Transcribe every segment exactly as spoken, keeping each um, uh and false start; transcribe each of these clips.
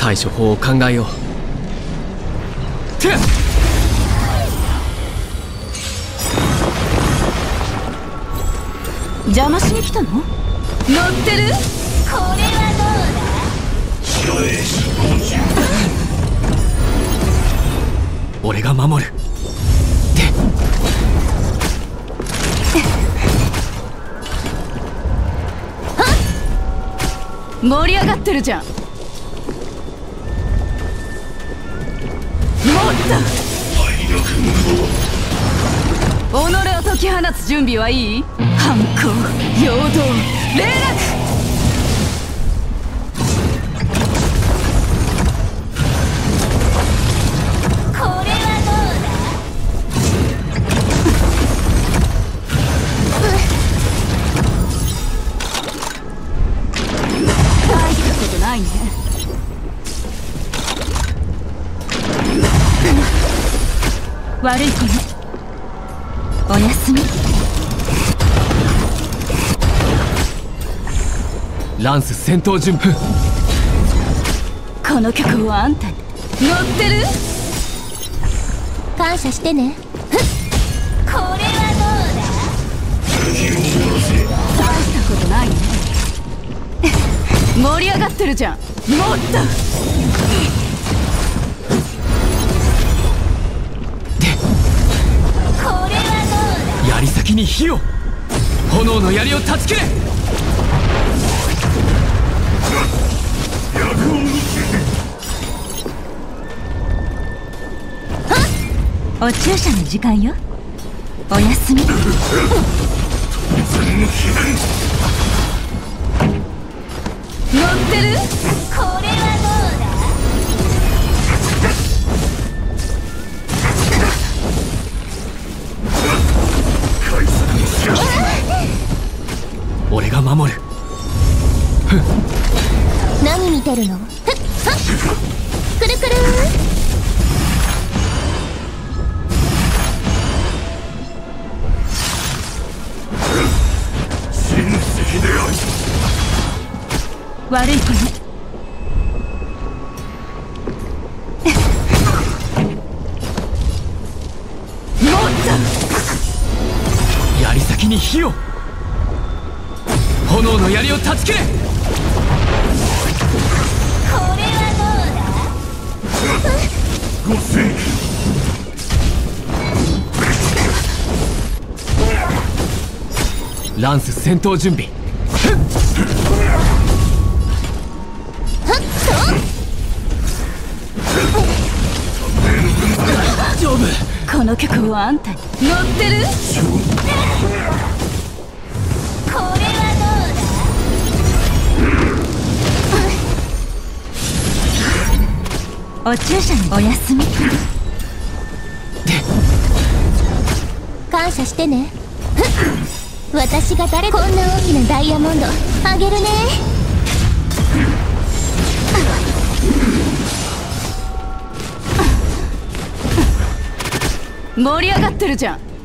対処法を考えよう。てっ邪魔しに来たの？乗ってる？これはどうだ？ 俺が守る。て盛り上がってるじゃん。もった己を解き放つ準備はいい？反抗、陽動、霊落。これはどうだ？大したことないね。悪い子ね。おやすみ。 ランス戦闘順風。 この曲はあんたに乗ってる？ 感謝してね。 これはどうだ？大したことないね。盛り上がってるじゃん。もっと槍先に火を。炎の槍を断ち切れ。 お注射の時間よ。おやすみ。乗ってる？これはどうだ？ 俺が守る。 何見てるの？ふっはっくるくる親戚である。 悪い子ね。もっと槍先に火を。炎の槍を断ち切れ。 これはどうだ？ ご世紀。 ランス戦闘準備。大丈夫。 この曲はあんたに乗ってる？これはどうだ？お注射におやすみ。 感謝してね。私が誰？こんな大きなダイヤモンドあげるね。 盛り上がってるじゃん。もっ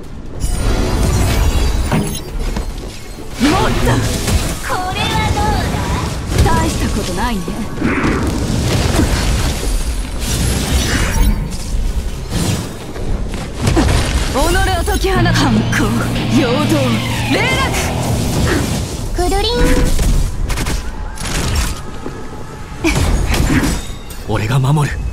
とこれはどうだ？大したことないね。己を解き放つ。反抗、陽動、霊落。 くるりん。 俺が守る。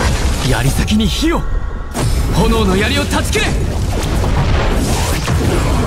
槍先に火を。炎の槍を断ち切れ。